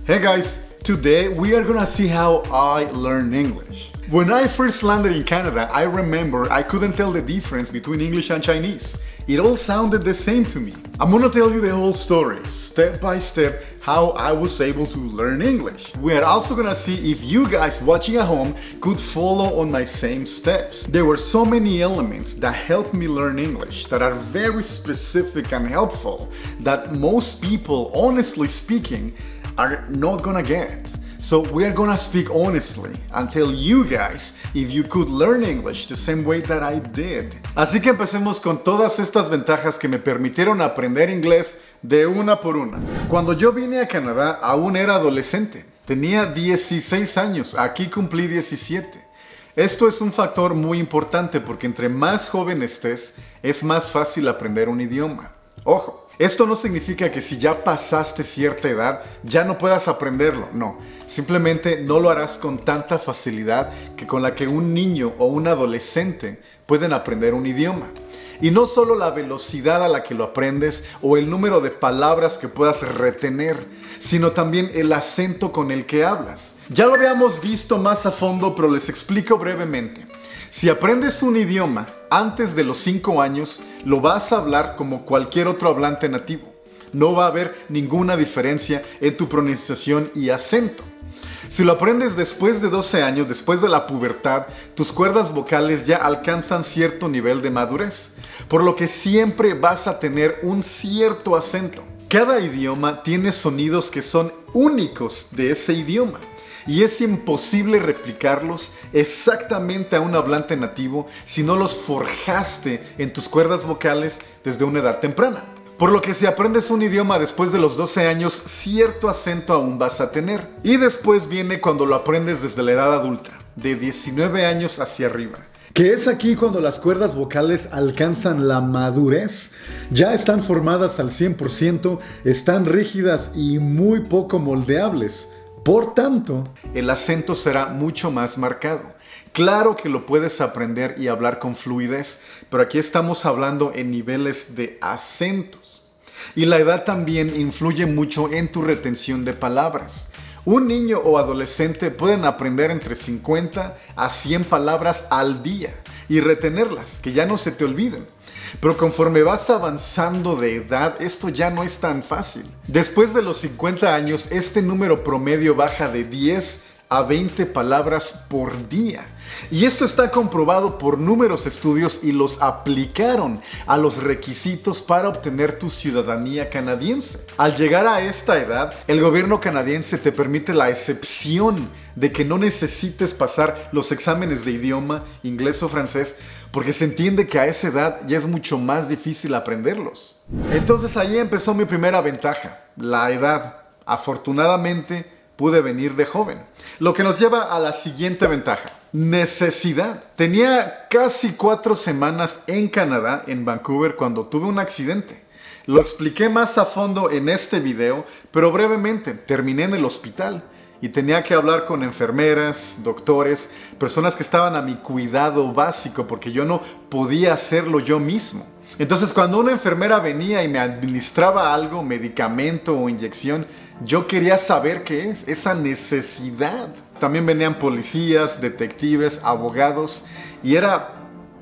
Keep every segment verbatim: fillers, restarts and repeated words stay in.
Hey guys, today we are gonna see how I learn English. When I first landed in Canada, I remember I couldn't tell the difference between English and Chinese. It all sounded the same to me. I'm gonna tell you the whole story, step by step, how I was able to learn English. We are also gonna see if you guys watching at home could follow on my same steps. There were so many elements that helped me learn English that are very specific and helpful that most people, honestly speaking, are not gonna get. So we're gonna speak honestly and tell you guys if you could learn English the same way that I did. Así que empecemos con todas estas ventajas que me permitieron aprender inglés de una por una. Cuando yo vine a Canadá aún era adolescente. Tenía dieciséis años, aquí cumplí diecisiete. Esto es un factor muy importante porque entre más joven estés, es más fácil aprender un idioma. Ojo, esto no significa que si ya pasaste cierta edad, ya no puedas aprenderlo, no. Simplemente no lo harás con tanta facilidad que con la que un niño o un adolescente pueden aprender un idioma. Y no solo la velocidad a la que lo aprendes o el número de palabras que puedas retener, sino también el acento con el que hablas. Ya lo habíamos visto más a fondo, pero les explico brevemente. Si aprendes un idioma antes de los cinco años, lo vas a hablar como cualquier otro hablante nativo. No va a haber ninguna diferencia en tu pronunciación y acento. Si lo aprendes después de doce años, después de la pubertad, tus cuerdas vocales ya alcanzan cierto nivel de madurez, por lo que siempre vas a tener un cierto acento. Cada idioma tiene sonidos que son únicos de ese idioma. Y es imposible replicarlos exactamente a un hablante nativo si no los forjaste en tus cuerdas vocales desde una edad temprana. Por lo que si aprendes un idioma después de los doce años, cierto acento aún vas a tener. Y después viene cuando lo aprendes desde la edad adulta, de diecinueve años hacia arriba. Que es aquí cuando las cuerdas vocales alcanzan la madurez, ya están formadas al cien por ciento, están rígidas y muy poco moldeables. Por tanto, el acento será mucho más marcado. Claro que lo puedes aprender y hablar con fluidez, pero aquí estamos hablando en niveles de acentos. Y la edad también influye mucho en tu retención de palabras. Un niño o adolescente pueden aprender entre cincuenta a cien palabras al día y retenerlas, que ya no se te olviden. Pero conforme vas avanzando de edad, esto ya no es tan fácil. Después de los cincuenta años, este número promedio baja de diez a veinte palabras por día. Y esto está comprobado por números estudios y los aplicaron a los requisitos para obtener tu ciudadanía canadiense. Al llegar a esta edad, el gobierno canadiense te permite la excepción de que no necesites pasar los exámenes de idioma, inglés o francés, porque se entiende que a esa edad ya es mucho más difícil aprenderlos. Entonces ahí empezó mi primera ventaja, la edad. Afortunadamente pude venir de joven. Lo que nos lleva a la siguiente ventaja, necesidad. Tenía casi cuatro semanas en Canadá, en Vancouver, cuando tuve un accidente. Lo expliqué más a fondo en este video, pero brevemente terminé en el hospital. Y tenía que hablar con enfermeras, doctores, personas que estaban a mi cuidado básico porque yo no podía hacerlo yo mismo. Entonces cuando una enfermera venía y me administraba algo, medicamento o inyección, yo quería saber qué es, esa necesidad. También venían policías, detectives, abogados y era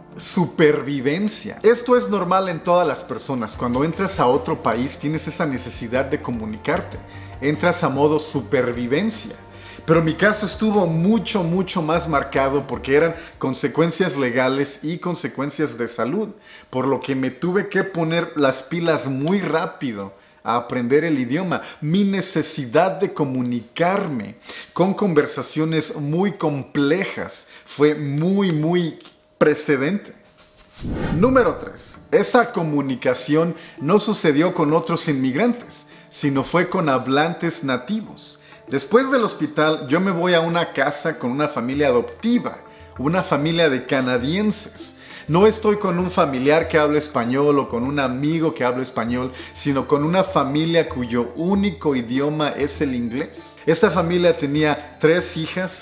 supervivencia. Esto es normal en todas las personas. Cuando entras a otro país tienes esa necesidad de comunicarte. Entras a modo supervivencia. Pero mi caso estuvo mucho, mucho más marcado porque eran consecuencias legales y consecuencias de salud. Por lo que me tuve que poner las pilas muy rápido a aprender el idioma. Mi necesidad de comunicarme con conversaciones muy complejas fue muy, muy precedente. Número tres. Esa comunicación no sucedió con otros inmigrantes, sino fue con hablantes nativos. Después del hospital, yo me voy a una casa con una familia adoptiva, una familia de canadienses. No estoy con un familiar que habla español o con un amigo que habla español, sino con una familia cuyo único idioma es el inglés. Esta familia tenía tres hijas,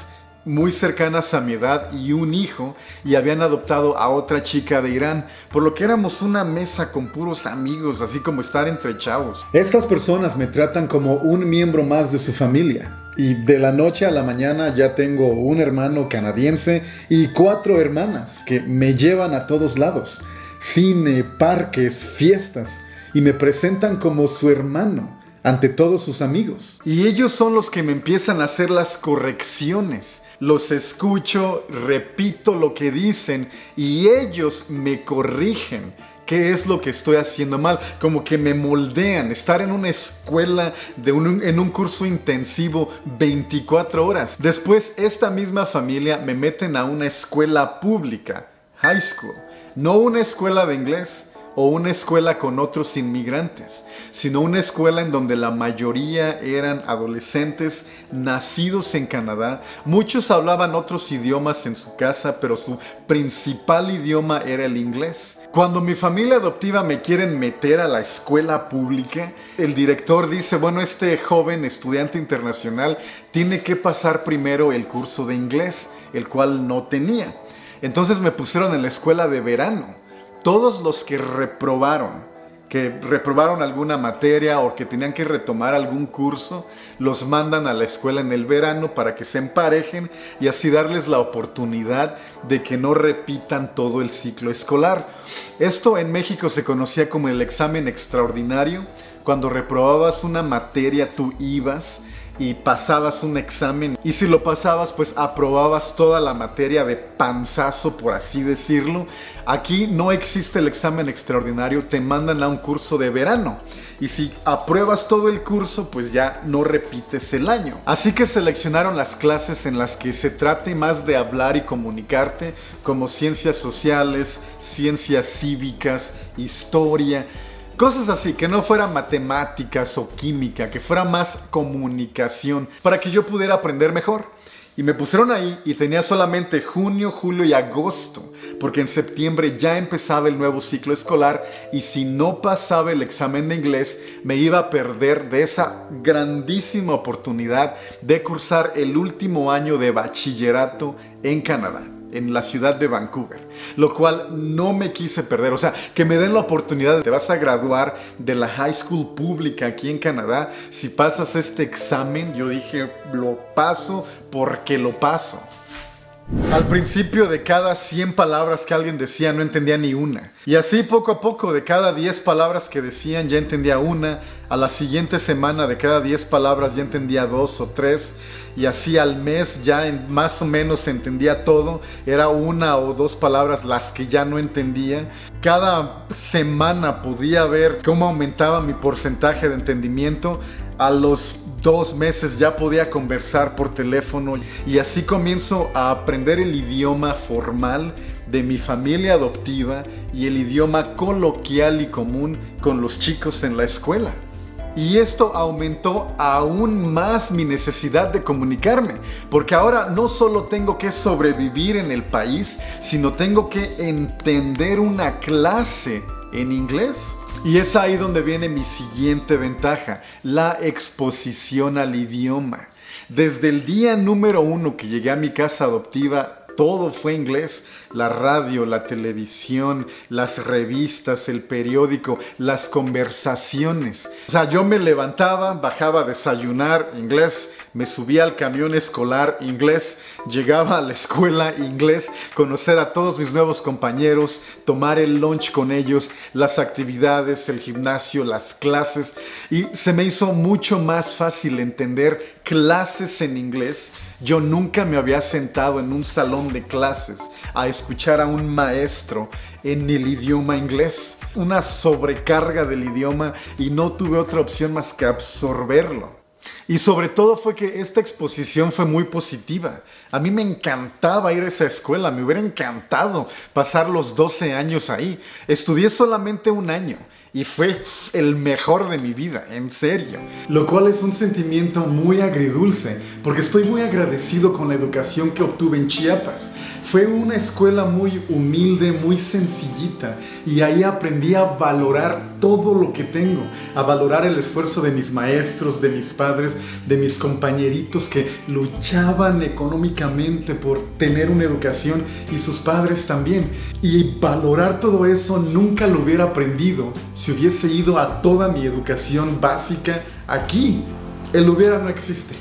muy cercanas a mi edad y un hijo, y habían adoptado a otra chica de Irán, por lo que éramos una mesa con puros amigos, así como estar entre chavos. Estas personas me tratan como un miembro más de su familia. Y de la noche a la mañana ya tengo un hermano canadiense y cuatro hermanas que me llevan a todos lados. Cine, parques, fiestas, y me presentan como su hermano ante todos sus amigos. Y ellos son los que me empiezan a hacer las correcciones. Los escucho, repito lo que dicen y ellos me corrigen. ¿Qué es lo que estoy haciendo mal? Como que me moldean. Estar en una escuela, de un, en un curso intensivo veinticuatro horas. Después, esta misma familia me meten a una escuela pública, high school. No una escuela de inglés o una escuela con otros inmigrantes, sino una escuela en donde la mayoría eran adolescentes nacidos en Canadá. Muchos hablaban otros idiomas en su casa, pero su principal idioma era el inglés. Cuando mi familia adoptiva me quieren meter a la escuela pública, el director dice, bueno, este joven estudiante internacional tiene que pasar primero el curso de inglés, el cual no tenía. Entonces me pusieron en la escuela de verano. Todos los que reprobaron, que reprobaron alguna materia o que tenían que retomar algún curso, los mandan a la escuela en el verano para que se emparejen y así darles la oportunidad de que no repitan todo el ciclo escolar. Esto en México se conocía como el examen extraordinario. Cuando reprobabas una materia, tú ibas y pasabas un examen, y si lo pasabas, pues aprobabas toda la materia de panzazo, por así decirlo. Aquí no existe el examen extraordinario, te mandan a un curso de verano, y si apruebas todo el curso, pues ya no repites el año. Así que seleccionaron las clases en las que se trate más de hablar y comunicarte, como ciencias sociales, ciencias cívicas, historia, cosas así, que no fuera matemáticas o química, que fuera más comunicación, para que yo pudiera aprender mejor. Y me pusieron ahí y tenía solamente junio, julio y agosto, porque en septiembre ya empezaba el nuevo ciclo escolar y si no pasaba el examen de inglés, me iba a perder de esa grandísima oportunidad de cursar el último año de bachillerato en Canadá, en la ciudad de Vancouver, lo cual no me quise perder. O sea, que me den la oportunidad, te vas a graduar de la high school pública aquí en Canadá, si pasas este examen. Yo dije, lo paso porque lo paso. Al principio, de cada cien palabras que alguien decía, no entendía ni una. Y así poco a poco, de cada diez palabras que decían, ya entendía una. A la siguiente semana, de cada diez palabras, ya entendía dos o tres. Y así al mes ya en, más o menos entendía todo. Era una o dos palabras las que ya no entendía. Cada semana podía ver cómo aumentaba mi porcentaje de entendimiento. A los dos meses ya podía conversar por teléfono y así comienzo a aprender el idioma formal de mi familia adoptiva y el idioma coloquial y común con los chicos en la escuela. Y esto aumentó aún más mi necesidad de comunicarme, porque ahora no solo tengo que sobrevivir en el país, sino tengo que entender una clase en inglés. Y es ahí donde viene mi siguiente ventaja, la exposición al idioma. Desde el día número uno que llegué a mi casa adoptiva, todo fue inglés. La radio, la televisión, las revistas, el periódico, las conversaciones. O sea, yo me levantaba, bajaba a desayunar, inglés. Me subía al camión escolar, inglés. Llegaba a la escuela, inglés. Conocer a todos mis nuevos compañeros, tomar el lunch con ellos, las actividades, el gimnasio, las clases. Y se me hizo mucho más fácil entender clases en inglés. Yo nunca me había sentado en un salón de clases a escuchar a un maestro en el idioma inglés. Una sobrecarga del idioma y no tuve otra opción más que absorberlo. Y sobre todo fue que esta exposición fue muy positiva. A mí me encantaba ir a esa escuela, me hubiera encantado pasar los doce años ahí. Estudié solamente un año y fue el mejor de mi vida, en serio. Lo cual es un sentimiento muy agridulce, porque estoy muy agradecido con la educación que obtuve en Chiapas. Fue una escuela muy humilde, muy sencillita, y ahí aprendí a valorar todo lo que tengo, a valorar el esfuerzo de mis maestros, de mis padres, de mis compañeritos que luchaban económicamente por tener una educación, y sus padres también. Y valorar todo eso nunca lo hubiera aprendido si hubiese ido a toda mi educación básica aquí. El hubiera no existe.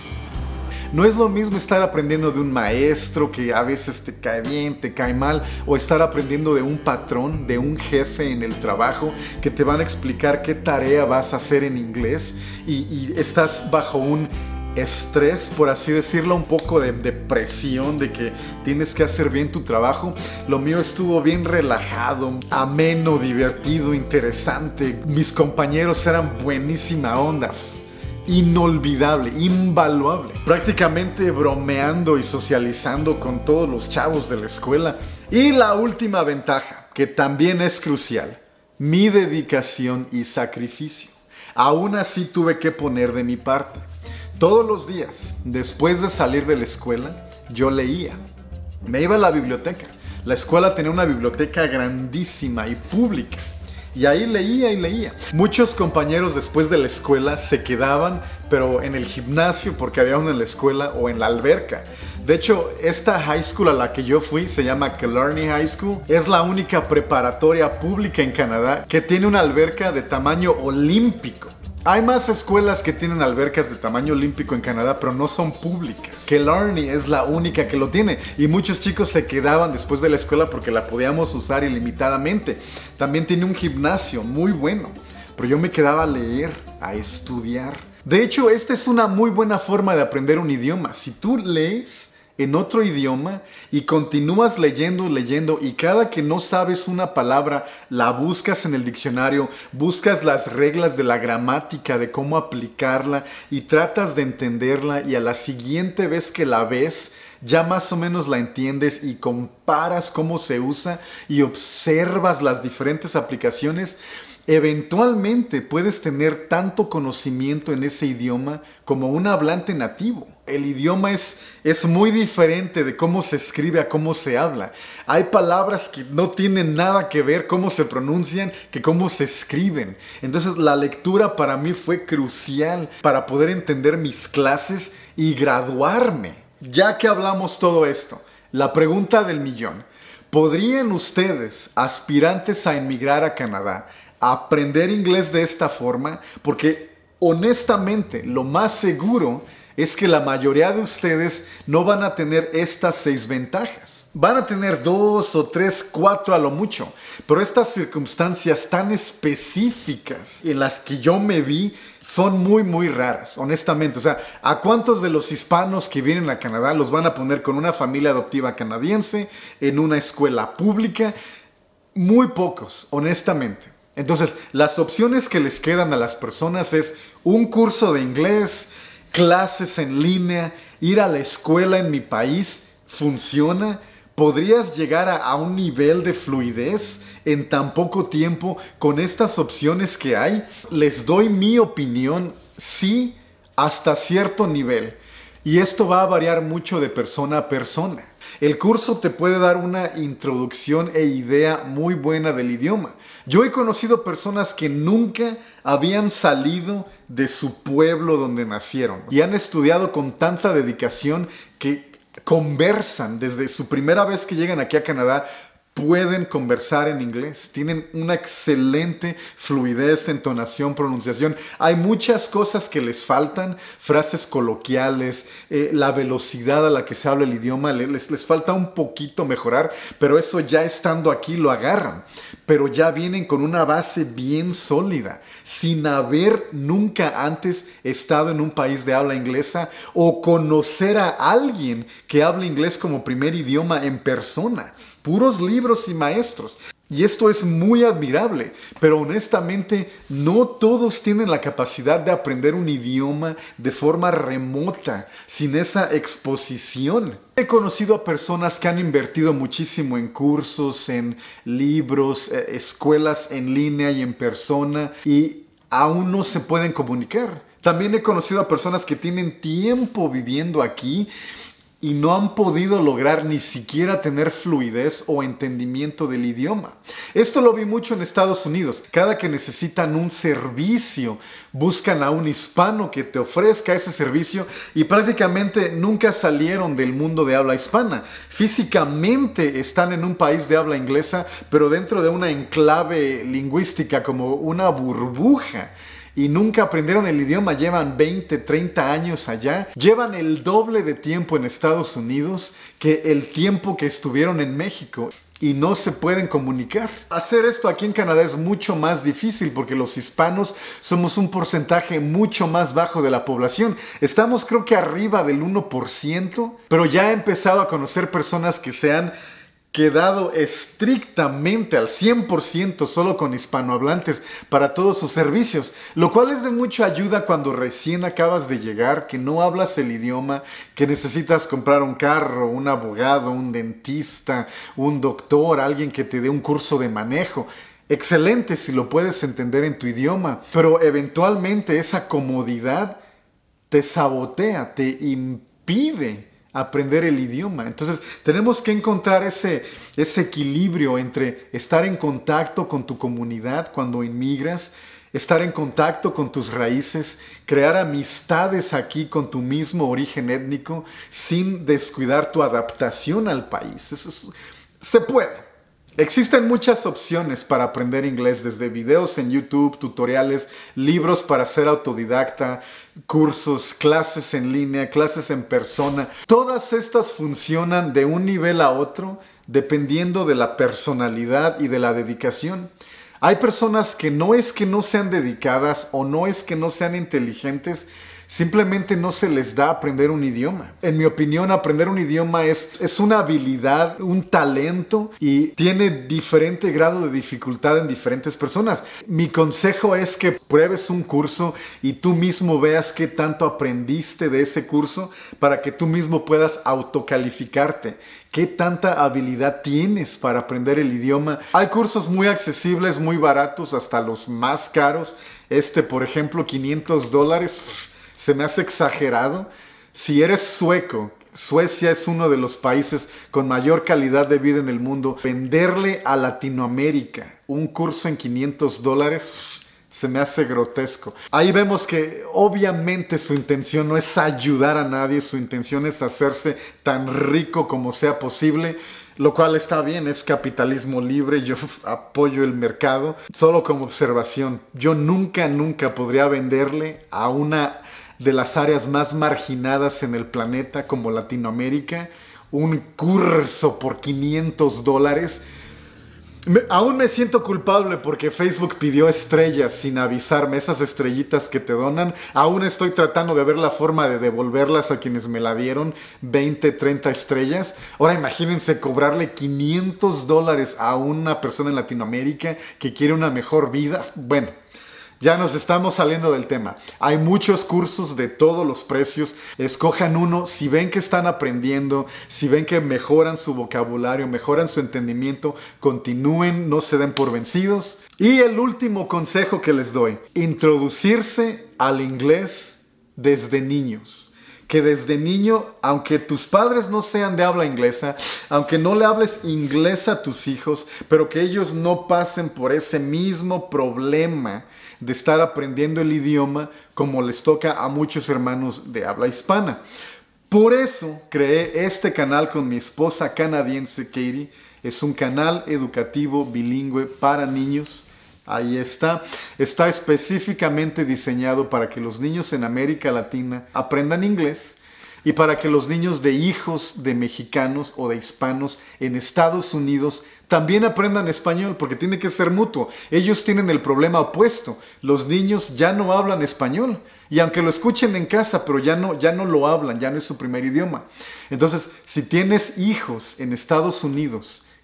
No es lo mismo estar aprendiendo de un maestro que a veces te cae bien, te cae mal, o estar aprendiendo de un patrón, de un jefe en el trabajo que te van a explicar qué tarea vas a hacer en inglés y, y estás bajo un estrés, por así decirlo, un poco de, de presión de que tienes que hacer bien tu trabajo. Lo mío estuvo bien relajado, ameno, divertido, interesante. Mis compañeros eran buenísima onda. Inolvidable, invaluable. Prácticamente bromeando y socializando con todos los chavos de la escuela. Y la última ventaja, que también es crucial, mi dedicación y sacrificio. Aún así tuve que poner de mi parte. Todos los días, después de salir de la escuela, yo leía. Me iba a la biblioteca. La escuela tenía una biblioteca grandísima y pública. Y ahí leía y leía. Muchos compañeros después de la escuela se quedaban, pero en el gimnasio porque había uno en la escuela o en la alberca. De hecho, esta high school a la que yo fui se llama Killarney High School. Es la única preparatoria pública en Canadá que tiene una alberca de tamaño olímpico. Hay más escuelas que tienen albercas de tamaño olímpico en Canadá, pero no son públicas. Killarney es la única que lo tiene, y muchos chicos se quedaban después de la escuela porque la podíamos usar ilimitadamente. También tiene un gimnasio muy bueno, pero yo me quedaba a leer, a estudiar. De hecho, esta es una muy buena forma de aprender un idioma. Si tú lees en otro idioma y continúas leyendo, leyendo, y cada que no sabes una palabra la buscas en el diccionario, buscas las reglas de la gramática, de cómo aplicarla, y tratas de entenderla, y a la siguiente vez que la ves ya más o menos la entiendes y comparas cómo se usa y observas las diferentes aplicaciones, eventualmente puedes tener tanto conocimiento en ese idioma como un hablante nativo. El idioma es, es muy diferente de cómo se escribe a cómo se habla. Hay palabras que no tienen nada que ver cómo se pronuncian que cómo se escriben. Entonces la lectura para mí fue crucial para poder entender mis clases y graduarme. Ya que hablamos todo esto, la pregunta del millón: ¿podrían ustedes, aspirantes a emigrar a Canadá, aprender inglés de esta forma? Porque honestamente lo más seguro es que la mayoría de ustedes no van a tener estas seis ventajas. Van a tener dos o tres, cuatro a lo mucho. Pero estas circunstancias tan específicas en las que yo me vi son muy, muy raras, honestamente. O sea, ¿a cuántos de los hispanos que vienen a Canadá los van a poner con una familia adoptiva canadiense, en una escuela pública? Muy pocos, honestamente. Entonces, las opciones que les quedan a las personas es un curso de inglés, clases en línea, ir a la escuela en mi país. ¿Funciona? ¿Podrías llegar a, a un nivel de fluidez en tan poco tiempo con estas opciones que hay? Les doy mi opinión, sí, hasta cierto nivel. Y esto va a variar mucho de persona a persona. El curso te puede dar una introducción e idea muy buena del idioma. Yo he conocido personas que nunca habían salido de su pueblo donde nacieron y han estudiado con tanta dedicación que conversan desde su primera vez que llegan aquí a Canadá. Pueden conversar en inglés, tienen una excelente fluidez, entonación, pronunciación. Hay muchas cosas que les faltan, frases coloquiales, eh, la velocidad a la que se habla el idioma, les, les falta un poquito mejorar, pero eso ya estando aquí lo agarran. Pero ya vienen con una base bien sólida, sin haber nunca antes estado en un país de habla inglesa o conocer a alguien que habla inglés como primer idioma en persona. Puros libros y maestros. Y esto es muy admirable, pero honestamente no todos tienen la capacidad de aprender un idioma de forma remota, sin esa exposición. He conocido a personas que han invertido muchísimo en cursos, en libros, eh, escuelas en línea y en persona, y aún no se pueden comunicar. También he conocido a personas que tienen tiempo viviendo aquí y no han podido lograr ni siquiera tener fluidez o entendimiento del idioma. Esto lo vi mucho en Estados Unidos. Cada que necesitan un servicio, buscan a un hispano que te ofrezca ese servicio y prácticamente nunca salieron del mundo de habla hispana. Físicamente están en un país de habla inglesa, pero dentro de una enclave lingüística como una burbuja. Y nunca aprendieron el idioma, llevan veinte, treinta años allá, llevan el doble de tiempo en Estados Unidos que el tiempo que estuvieron en México y no se pueden comunicar. Hacer esto aquí en Canadá es mucho más difícil porque los hispanos somos un porcentaje mucho más bajo de la población. Estamos creo que arriba del uno por ciento, pero ya he empezado a conocer personas que se han quedado estrictamente al cien por ciento solo con hispanohablantes para todos sus servicios, lo cual es de mucha ayuda cuando recién acabas de llegar, que no hablas el idioma, que necesitas comprar un carro, un abogado, un dentista, un doctor, alguien que te dé un curso de manejo. Excelente si lo puedes entender en tu idioma, pero eventualmente esa comodidad te sabotea, te impide aprender el idioma. Entonces tenemos que encontrar ese, ese equilibrio entre estar en contacto con tu comunidad cuando inmigras, estar en contacto con tus raíces, crear amistades aquí con tu mismo origen étnico sin descuidar tu adaptación al país. Eso es, se puede. Existen muchas opciones para aprender inglés, desde videos en YouTube, tutoriales, libros para ser autodidacta, cursos, clases en línea, clases en persona. Todas estas funcionan de un nivel a otro dependiendo de la personalidad y de la dedicación. Hay personas que no es que no sean dedicadas o no es que no sean inteligentes, simplemente no se les da aprender un idioma. En mi opinión, aprender un idioma es, es una habilidad, un talento y tiene diferente grado de dificultad en diferentes personas. Mi consejo es que pruebes un curso y tú mismo veas qué tanto aprendiste de ese curso para que tú mismo puedas autocalificarte. ¿Qué tanta habilidad tienes para aprender el idioma? Hay cursos muy accesibles, muy baratos, hasta los más caros. Este, por ejemplo, quinientos dólares. Se me hace exagerado. Si eres sueco, Suecia es uno de los países con mayor calidad de vida en el mundo. Venderle a Latinoamérica un curso en quinientos dólares se me hace grotesco. Ahí vemos que obviamente su intención no es ayudar a nadie, su intención es hacerse tan rico como sea posible, lo cual está bien, es capitalismo libre, yo apoyo el mercado. Solo como observación, yo nunca, nunca podría venderle a una de las áreas más marginadas en el planeta como Latinoamérica un curso por quinientos dólares. Me, aún me siento culpable porque Facebook pidió estrellas sin avisarme, esas estrellitas que te donan. Aún estoy tratando de ver la forma de devolverlas a quienes me la dieron, veinte, treinta estrellas. Ahora imagínense cobrarle quinientos dólares a una persona en Latinoamérica que quiere una mejor vida. Bueno, ya nos estamos saliendo del tema. Hay muchos cursos de todos los precios. Escojan uno. Si ven que están aprendiendo, si ven que mejoran su vocabulario, mejoran su entendimiento, continúen, no se den por vencidos. Y el último consejo que les doy: introducirse al inglés desde niños. Que desde niño, aunque tus padres no sean de habla inglesa, aunque no le hables inglés a tus hijos, pero que ellos no pasen por ese mismo problema de estar aprendiendo el idioma como les toca a muchos hermanos de habla hispana. Por eso creé este canal con mi esposa canadiense Katie. Es un canal educativo bilingüe para niños. Ahí está. Está específicamente diseñado para que los niños en América Latina aprendan inglés y para que los niños de hijos de mexicanos o de hispanos en Estados Unidos también aprendan español, porque tiene que ser mutuo. Ellos tienen el problema opuesto. Los niños ya no hablan español. Y aunque lo escuchen en casa, pero ya no, ya no lo hablan, ya no es su primer idioma. Entonces, si tienes hijos en Estados Unidos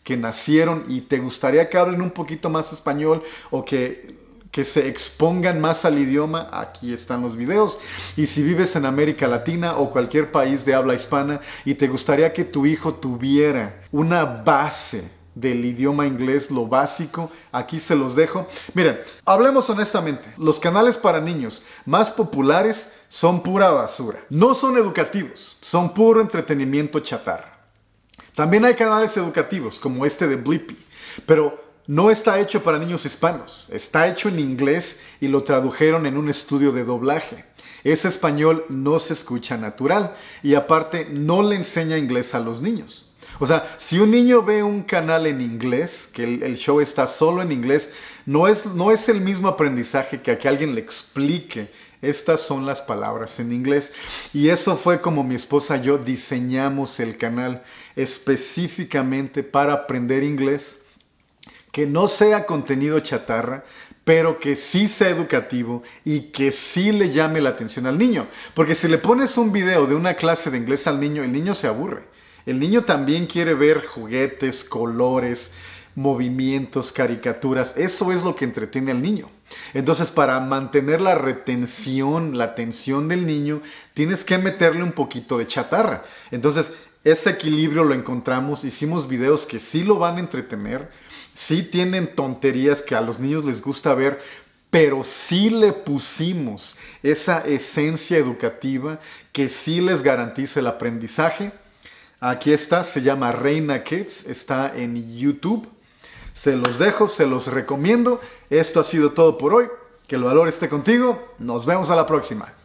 que nacieron y te gustaría que hablen un poquito más español o que, que se expongan más al idioma, aquí están los videos. Y si vives en América Latina o cualquier país de habla hispana y te gustaría que tu hijo tuviera una base del idioma inglés, lo básico, aquí se los dejo. Miren, hablemos honestamente, los canales para niños más populares son pura basura. No son educativos, son puro entretenimiento chatarra. También hay canales educativos como este de Blippi, pero no está hecho para niños hispanos. Está hecho en inglés y lo tradujeron en un estudio de doblaje. Ese español no se escucha natural y aparte no le enseña inglés a los niños. O sea, si un niño ve un canal en inglés, que el, el show está solo en inglés, no es, no es el mismo aprendizaje que a que alguien le explique. Estas son las palabras en inglés. Y eso fue como mi esposa y yo diseñamos el canal específicamente para aprender inglés. Que no sea contenido chatarra, pero que sí sea educativo y que sí le llame la atención al niño. Porque si le pones un video de una clase de inglés al niño, el niño se aburre. El niño también quiere ver juguetes, colores, movimientos, caricaturas. Eso es lo que entretiene al niño. Entonces, para mantener la retención, la atención del niño, tienes que meterle un poquito de chatarra. Entonces, ese equilibrio lo encontramos. Hicimos videos que sí lo van a entretener, sí tienen tonterías que a los niños les gusta ver, pero sí le pusimos esa esencia educativa que sí les garantiza el aprendizaje. Aquí está, se llama Reina Kids, está en YouTube. Se los dejo, se los recomiendo. Esto ha sido todo por hoy. Que el valor esté contigo. Nos vemos a la próxima.